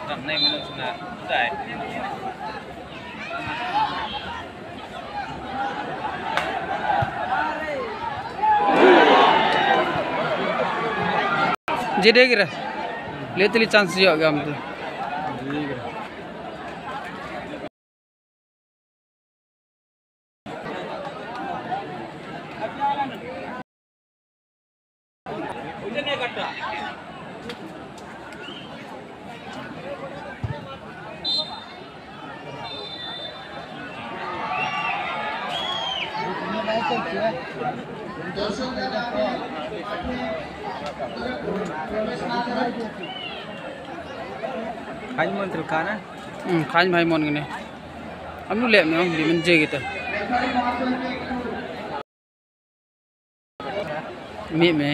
Năm nay mình là đại. Jadi kira, lihat li chance juga gam tu. Khánh Môn từ cá á. Khánh भाई mon gini. Amnu lem memang di menje gitu. Mi me.